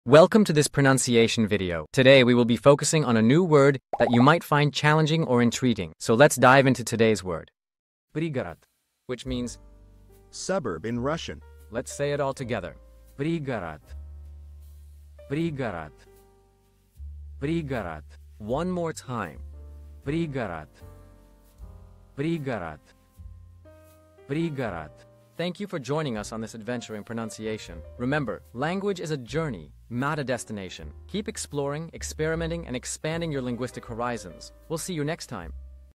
Welcome to this pronunciation video. Today we will be focusing on a new word that you might find challenging or intriguing. So let's dive into today's word. Пригород, which means suburb in Russian. Let's say it all together. Пригород. Пригород. Пригород. One more time. Пригород. Пригород. Пригород. Thank you for joining us on this adventure in pronunciation. Remember, language is a journey, not a destination. Keep exploring, experimenting, and expanding your linguistic horizons. We'll see you next time.